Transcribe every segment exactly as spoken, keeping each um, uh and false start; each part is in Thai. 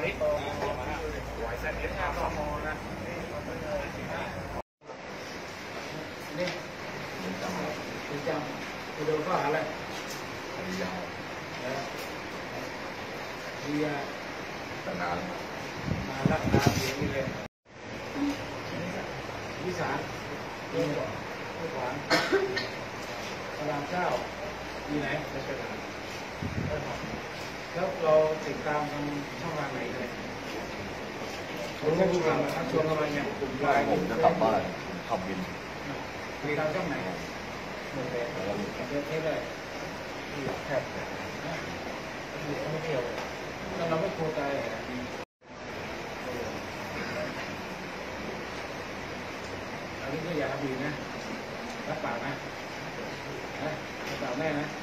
นี้ไหวเส้นนี้ทางสมอนะนี่คุณจำคุณดูข้อหาอะไรดียาวดียาตั้งนานนานรักนานเสียงนี่เลยวิสารเรื่องผู้ขวานพระรามเก้าอยู่ไหนไม่ใช่ไหมแล้วเราติดตามทางช่องทางไหนเลยผมก็ดูทางทางชวนกันมาเนี่ยกลุ่มไลน์ผมจะกลับบ้านขับบินติดตามช่องไหนหมดเลยเราเยอะแค่เลยแค่ไม่เกี่ยวแล้วเราไม่โคตรใจอันนี้ก็อยากทำดีนะรับปากนะรับปากแม่นะ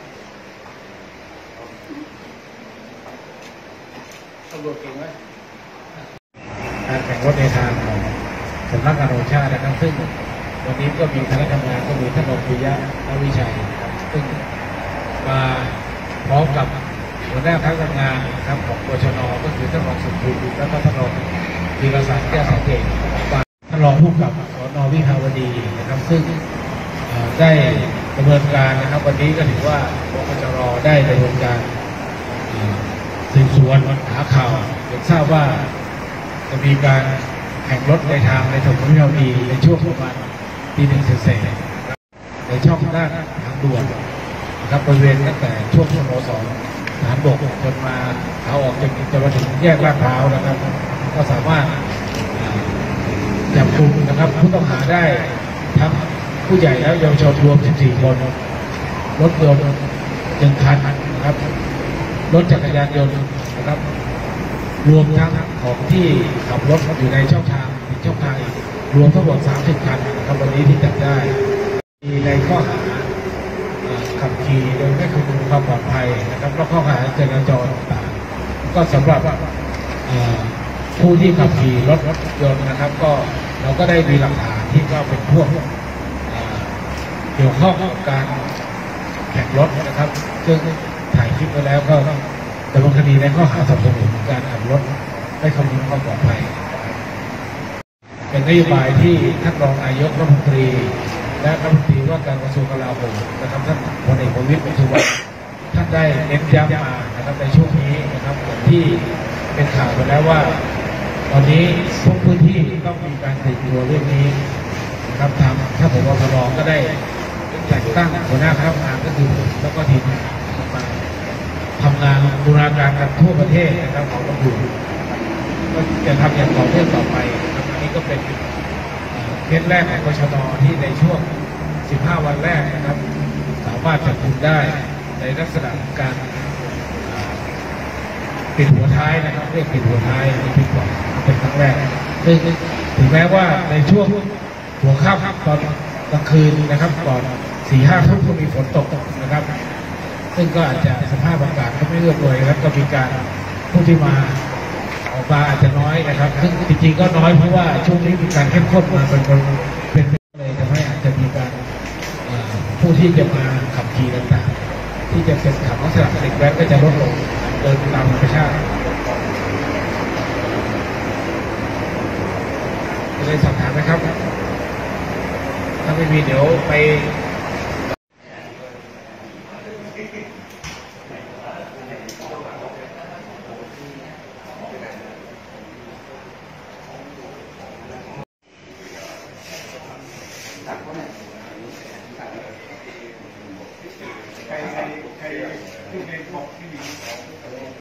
ตำรวจเก่งไหมการแข่งรถในทางของสำนักงานโอชานะครับซึ่งวันนี้ก็มีคณะทำงานก็มีท่านรองปิยะและวิชัยซึ่งมาพร้อมกับหัวหน้าคณะทำงานครับของปชนก็คือท่านรองสุขุมและก็ท่านรองธีรศักดิ์แก้วสังเกตท่านรองผู้กับสน.วิภาวดีนะครับซึ่งได้ดำเนินการนะครับวันนี้ก็ถือว่าปชรได้ดำเนินการสืบสวนหาข่าวจนทราบว่าจะมีการแข่งรถในทางในถนนวิภาวดีในช่วงประมาณปีหนึ่งเศษในช่องด้านทางด่วนนะครับบริเวณตั้งแต่ช่วงสโมสรทหารบกจนมาเอาออกจนจะมาถึงแยกลาดพร้าวนะครับก็สามารถจับกุมนะครับผู้ต้องหาได้ทั้งผู้ใหญ่และเยาวชนรวมสิบสี่คนรถยนต์หนึ่งคันนะครับรถจักรยานยนต์นะครับรวมทั้งของที่ขับรถอยู่ในช่องทางช่องทางรวมทั้งหมดสามสิบคันนะครับวันนี้ที่จับได้มีในข้อหาขับขี่โดยไม่คำนึงความปลอดภัยนะครับแล้วข้อหาจราจรต่างๆก็สำหรับผู้ที่ขับขี่รถยนต์นะครับก็เราก็ได้มีหลักฐานที่ก็เป็นพวกเกี่ยวข้องกับการแข่งรถนะครับซึ่งถ่ายคลิปไว้แล้วก็ดำเนินคดีในข้อหาสนับสนุนการขับรถไม่คำนึงความปลอดภัยเป็นนโยบายที่ท่านรองนายกรัฐมนตรีและรัฐมนตรีว่าการกระทรวงกลาโหมนะครับท่านพลเอกประวิตรวงษ์สุวรรณท่านได้เน้นย้ำมานะครับในช่วงนี้นะครับที่เป็นข่าวไปแล้วว่าตอนนี้ทุกพื้นที่ต้องมีการติดตัวเรื่องนี้นะครับทางท่านผบ.ทร.ก็ได้แต่งตั้งหัวหน้าคณะทำงานก็คือแล้วก็ทีมมาทำงานบูรณาการกันทั่วประเทศนะครับของตำรวจก็จะทำอย่างต่อเนื่องต่อไปนะครับอันนี้ก็เป็นเคสแรกของปชน.ที่ในช่วงสิบห้าวันแรกนะครับสามารถจับกุมได้ในลักษณะการปิดหัวท้ายนะครับเรียกปิดหัวท้ายปิดก่อนเป็นครั้งแรกซึ่งถึงแม้ว่าในช่วงหัวค่ำตอนกลางคืนนะครับก่อนสี่ห้าทุ่มก็มีฝนตกนะครับซึ่งก็อาจจะสภาพอากาศก็ไม่เอื้ออำนวยนะครับก็มีการผู้ที่มาออกมาอาจจะน้อยนะครับซึ่งจริงๆก็น้อยเพราะว่าช่วงนี้มีการเข้มข้นมาเป็นเป็นเลยทำให้อาจจะมีการผู้ที่จะมาขับขี่ต่างๆที่จะเป็นขับลักษณะเด็กแว้นก็จะลดลงเดินตามธรรมชาติจะได้สอบถามนะครับถ้าไม่มีเดี๋ยวไปใครใครใครที่ในบอกที่มี